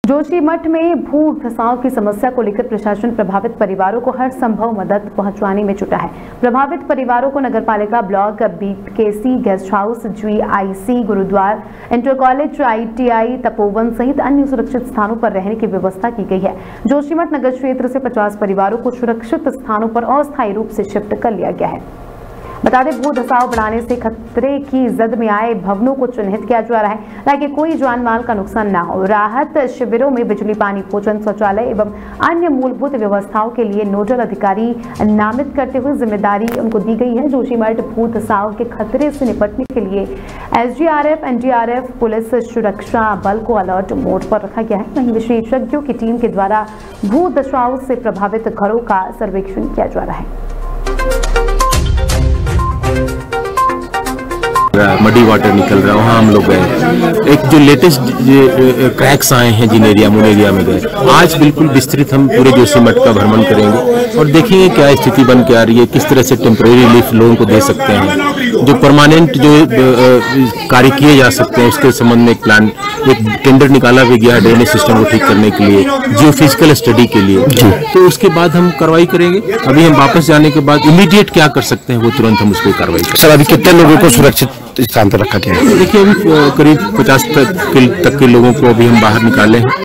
जोशीमठ में भू धसाव की समस्या को लेकर प्रशासन प्रभावित परिवारों को हर संभव मदद पहुंचाने में जुटा है। प्रभावित परिवारों को नगरपालिका block, BKC guest house, GIC, gurdwara, inter college, ITI, Tapovan सहित अन्य सुरक्षित स्थानों पर रहने की व्यवस्था की गई है। जोशीमठ नगर क्षेत्र से 50 परिवारों को सुरक्षित स्थानों पर अस्थायी रूप से शिफ्ट कर लिया गया है। बता दें, भू धसाव बढ़ाने से खतरे की जद में आए भवनों को चिन्हित किया जा रहा है ताकि कोई जान माल का नुकसान न हो। राहत शिविरों में बिजली, पानी, भोजन, शौचालय एवं अन्य मूलभूत व्यवस्थाओं के लिए नोडल अधिकारी नामित करते हुए जिम्मेदारी उनको दी गई है। जोशीमठ भू धसाव के खतरे से निपटने के लिए SDRF, NDRF, पुलिस सुरक्षा बल को अलर्ट मोड पर रखा गया है। वहीं विशेषज्ञों की टीम के द्वारा भू धसाव से प्रभावित घरों का सर्वेक्षण किया जा रहा है। मडी वाटर निकल रहा है, वहाँ हम लोग गए। एक जो लेटेस्ट क्रैक्स आए हैं जिन एरिया में, उन एरिया में गए। आज बिल्कुल विस्तृत हम पूरे जोशीमठ का भ्रमण करेंगे और देखेंगे क्या स्थिति बन के आ रही है, किस तरह से टेम्परेरी रिलीफ लोगों को दे सकते हैं, जो परमानेंट जो कार्य किए जा सकते हैं उसके संबंध में एक प्लान, एक टेंडर निकाला भी गया ड्रेनेज सिस्टम को ठीक करने के लिए, जियो फिजिकल स्टडी के लिए। तो उसके बाद हम कार्रवाई करेंगे। अभी हम वापस जाने के बाद इमीडिएट क्या कर सकते हैं वो तुरंत हम उसको कार्रवाई करेंगे। सर, अभी कितने लोगों को सुरक्षित स्थान पर रखा गया है? देखिए, अभी करीब 50 तक के लोगों को अभी हम बाहर निकाले हैं।